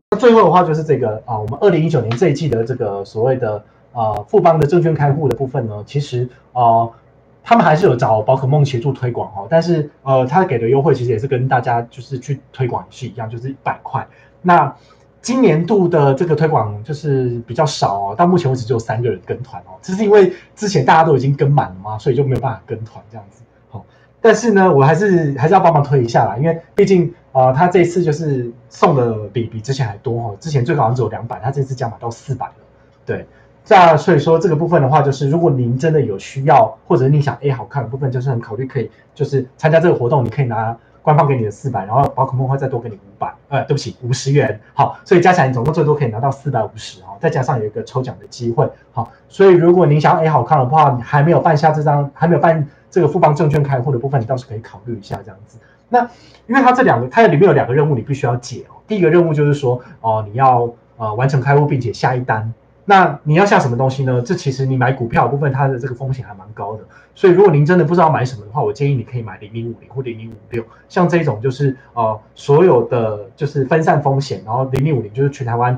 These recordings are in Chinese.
那最后的话就是这个我们2019年这一季的这个所谓的富邦的证券开户的部分呢，其实他们还是有找宝可梦协助推广但是他给的优惠其实也是跟大家就是去推广也是一样，就是100块。那今年度的这个推广就是比较少到目前为止只有3个人跟团这是因为之前大家都已经跟满了嘛，所以就没有办法跟团这样子但是呢，我还是要帮忙推一下啦，因为毕竟他这一次就是送的比之前还多之前最高好像只有200，他这次加码到400了，对。那所以说这个部分的话，就是如果您真的有需要，或者你想好看的部分，就是很考虑可以就是参加这个活动，你可以拿官方给你的400，然后宝可梦会再多给你500，对不起，50元，好，所以加起来你总共最多可以拿到450再加上有一个抽奖的机会，好，所以如果您想要好看的话，你还没有办这个富邦证券开户的部分，你倒是可以考虑一下这样子。那因为它里面有2个任务你必须要解第一个任务就是说你要完成开户并且下一单。那你要下什么东西呢？这其实你买股票的部分，它的这个风险还蛮高的。所以如果您真的不知道买什么的话，我建议你可以买0050或0056，像这种就是所有的就是分散风险，然后0050就是全台湾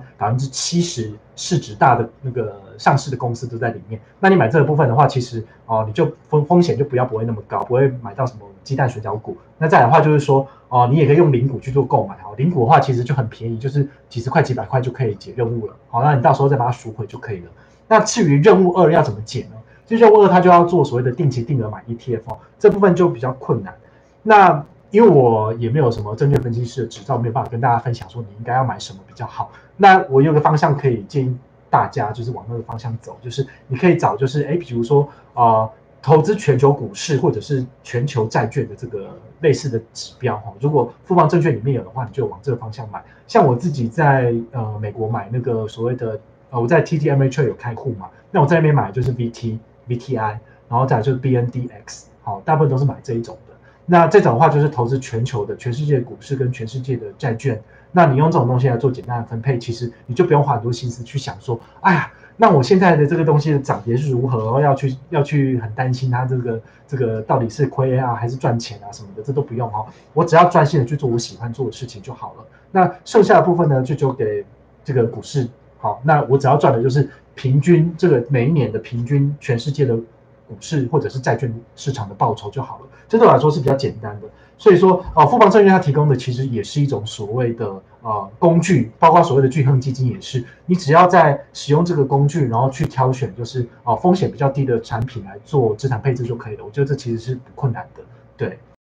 70%市值大的那个上市的公司都在里面。那你买这个部分的话，其实你就风险就不会那么高，不会买到什么鸡蛋水饺股。那再来的话就是说你也可以用零股去做购买零股的话其实就很便宜，就是几十块几百块就可以解任务了那你到时候再把它赎回就可以了。那至于任务2要怎么解呢？就任务2它就要做所谓的定期定额买 ETF 这部分就比较困难。那因为我也没有什么证券分析师的执照，没有办法跟大家分享说你应该要买什么比较好。那我有个方向可以建议大家，就是往那个方向走，就是你可以找就是比如说投资全球股市或者是全球债券的这个类似的指标如果富邦证券里面有的话，你就往这个方向买。像我自己在美国买那个所谓的我在 TD Ameritrade 有开户嘛，那我在那边买的就是 VTI， 然后再来就是 BNDX， 大部分都是买这一种的。那这种的话就是投资全球的全世界的股市跟全世界的债券。那你用这种东西来做简单的分配，其实你就不用花很多心思去想说，哎呀，那我现在的这个东西的涨跌是如何，要去很担心它这个到底是亏还是赚钱什么的，这都不用我只要专心的去做我喜欢做的事情就好了。那剩下的部分呢，就交给这个股市那我只要赚的就是平均这个每一年的平均全世界的股市或者是债券市场的报酬就好了，这对我来说是比较简单的。所以说富邦证券它提供的其实也是一种所谓的工具，包括所谓的巨亨基金也是，你只要在使用这个工具，然后去挑选就是风险比较低的产品来做资产配置就可以了。我觉得这其实是不困难的，对。